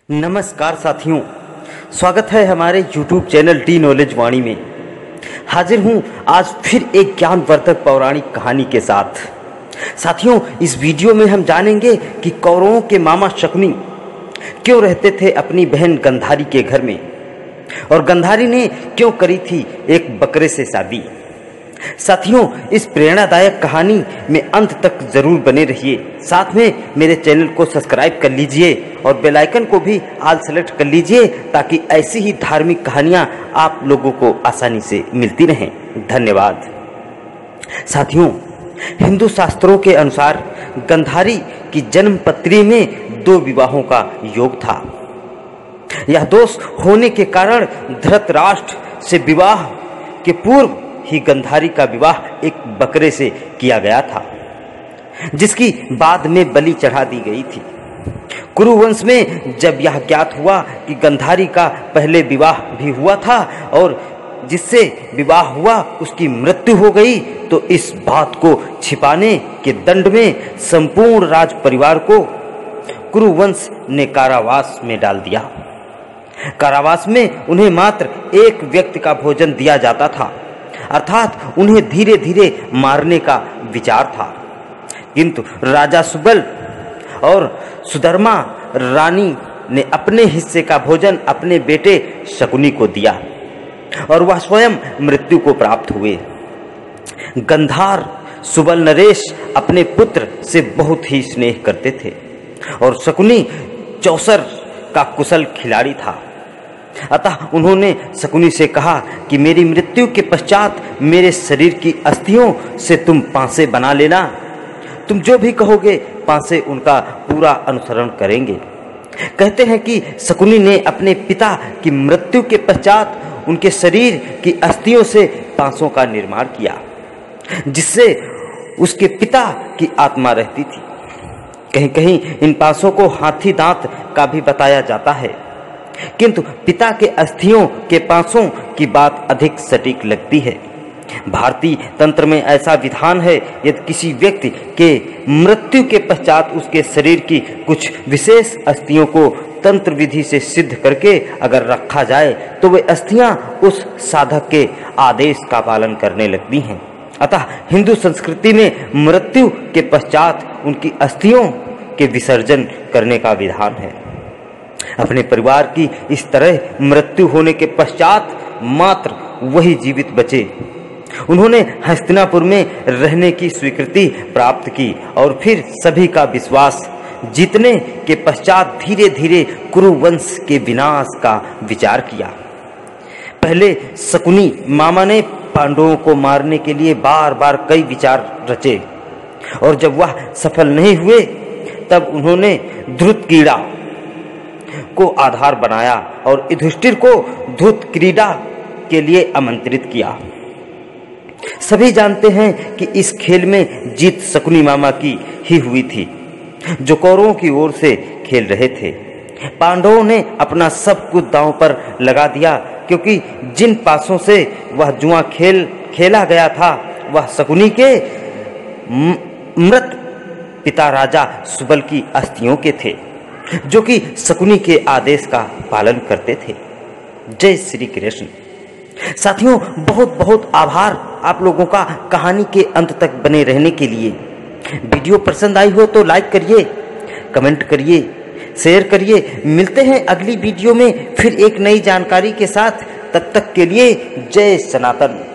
नमस्कार साथियों, स्वागत है हमारे YouTube channel T knowledge Vani में। हाजिर हूं आज फिर एक ज्ञानवर्धक पौराणिक कहानी के साथ। साथियों, इस वीडियो में हम जानेंगे कि कौरवों के मामा शकुनी क्यों रहते थे अपनी बहन गंधारी के घर में, और गंधारी ने क्यों करी थी एक बकरे से शादी। साथियों, इस प्रेरणादायक कहानी में अंत तक जरूर बने रहिए। साथ में मेरे चैनल को सब्सक्राइब कर लीजिए और बेल आइकन को भी ऑल सेलेक्ट कर लीजिए ताकि ऐसी ही धार्मिक कहानियां आप लोगों को आसानी से मिलती रहें। धन्यवाद। साथियों, हिंदू शास्त्रों के अनुसार गंधारी की जन्म पत्री में 2 विवाहों का योग था। यह दोष होने के कारण धृतराष्ट्र से विवाह के पूर्व ही गंधारी का विवाह एक बकरे से किया गया था, जिसकी बाद में बलि चढ़ा दी गई थी। कुरुवंश में जब यह ज्ञात हुआ कि गंधारी का पहले विवाह भी हुआ था और जिससे विवाह हुआ उसकी मृत्यु हो गई, तो इस बात को छिपाने के दंड में संपूर्ण राज परिवार को कुरुवंश ने कारावास में डाल दिया। कारावास में उन्हें मात्र एक व्यक्ति का भोजन दिया जाता था, अर्थात उन्हें धीरे धीरे मारने का विचार था। किंतु राजा सुबल और सुधर्मा रानी ने अपने हिस्से का भोजन अपने बेटे शकुनी को दिया और वह स्वयं मृत्यु को प्राप्त हुए। गंधार सुबल नरेश अपने पुत्र से बहुत ही स्नेह करते थे और शकुनी चौसर का कुशल खिलाड़ी था। अतः उन्होंने शकुनी से कहा कि मेरी मृत्यु के पश्चात मेरे शरीर की अस्थियों से तुम पांसे बना लेना। तुम जो भी कहोगे पांसे उनका पूरा अनुसरण करेंगे। कहते हैं कि शकुनी ने अपने पिता की मृत्यु के पश्चात उनके शरीर की अस्थियों से पांसों का निर्माण किया, जिससे उसके पिता की आत्मा रहती थी। कहीं कहीं इन पांसों को हाथी दांत का भी बताया जाता है, किंतु पिता के अस्थियों के पांसों की बात अधिक सटीक लगती है। भारतीय तंत्र में ऐसा विधान है, यदि किसी व्यक्ति के मृत्यु के पश्चात उसके शरीर की कुछ विशेष अस्थियों को तंत्र विधि से सिद्ध करके अगर रखा जाए तो वे अस्थियां उस साधक के आदेश का पालन करने लगती हैं। अतः हिंदू संस्कृति में मृत्यु के पश्चात उनकी अस्थियों के विसर्जन करने का विधान है। अपने परिवार की इस तरह मृत्यु होने के पश्चात मात्र वही जीवित बचे। उन्होंने हस्तिनापुर में रहने की स्वीकृति प्राप्त की और फिर सभी का विश्वास जीतने के पश्चात धीरे धीरे कुरुवंश के विनाश का विचार किया। पहले शकुनी मामा ने पांडवों को मारने के लिए बार बार कई विचार रचे और जब वह सफल नहीं हुए तब उन्होंने धृतकीड़ा को आधार बनाया और युधिष्ठिर को धृत क्रीड़ा के लिए आमंत्रित किया। सभी जानते हैं कि इस खेल में जीत शकुनी मामा की ही हुई थी, जो कौरवों की ओर से खेल रहे थे। पांडवों ने अपना सब कुछ दांव पर लगा दिया, क्योंकि जिन पासों से वह जुआ खेला गया था वह शकुनी के मृत पिता राजा सुबल की अस्थियों के थे, जो कि शकुनी के आदेश का पालन करते थे। जय श्री कृष्ण। साथियों, बहुत बहुत आभार आप लोगों का कहानी के अंत तक बने रहने के लिए। वीडियो पसंद आई हो तो लाइक करिए, कमेंट करिए, शेयर करिए। मिलते हैं अगली वीडियो में फिर एक नई जानकारी के साथ। तब तक के लिए जय सनातन।